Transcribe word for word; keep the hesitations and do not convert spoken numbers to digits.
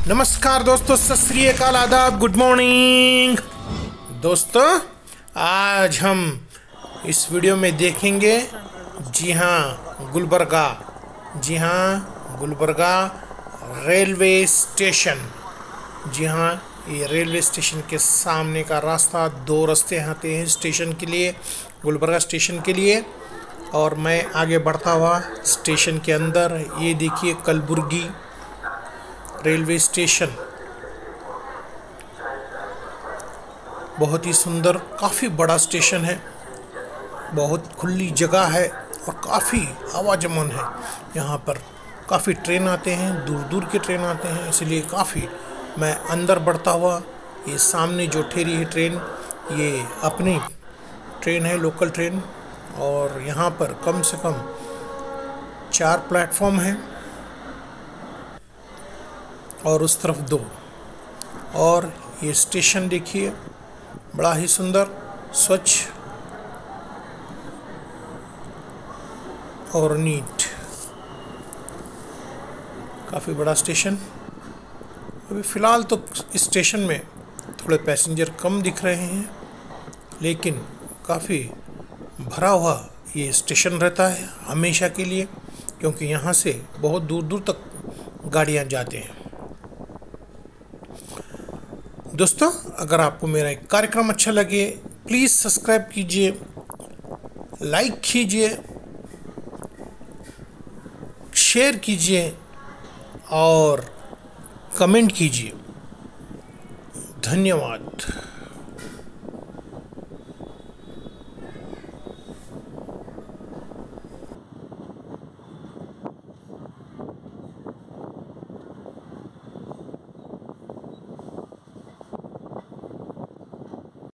नमस्कार दोस्तों, सत श्री अकाल, आदाब, गुड मॉर्निंग। दोस्तों आज हम इस वीडियो में देखेंगे, जी हाँ गुलबर्गा, जी हाँ गुलबर्गा रेलवे स्टेशन। जी हाँ, ये रेलवे स्टेशन के सामने का रास्ता, दो रास्ते आते हैं स्टेशन के लिए, गुलबर्गा स्टेशन के लिए। और मैं आगे बढ़ता हुआ स्टेशन के अंदर, ये देखिए कलबुर्गी रेलवे स्टेशन, बहुत ही सुंदर, काफ़ी बड़ा स्टेशन है, बहुत खुली जगह है और काफ़ी आवाजमन है। यहाँ पर काफ़ी ट्रेन आते हैं, दूर दूर के ट्रेन आते हैं, इसलिए काफ़ी। मैं अंदर बढ़ता हुआ, ये सामने जो ठहरी है ट्रेन, ये अपनी ट्रेन है, लोकल ट्रेन। और यहाँ पर कम से कम चार प्लेटफॉर्म हैं और उस तरफ दो। और ये स्टेशन देखिए, बड़ा ही सुंदर, स्वच्छ और नीट, काफ़ी बड़ा स्टेशन। अभी फ़िलहाल तो इस स्टेशन में थोड़े पैसेंजर कम दिख रहे हैं, लेकिन काफ़ी भरा हुआ ये स्टेशन रहता है हमेशा के लिए, क्योंकि यहाँ से बहुत दूर दूर तक गाड़ियाँ जाते हैं। दोस्तों, अगर आपको मेरा एक कार्यक्रम अच्छा लगे, प्लीज़ सब्सक्राइब कीजिए, लाइक कीजिए, शेयर कीजिए और कमेंट कीजिए। धन्यवाद।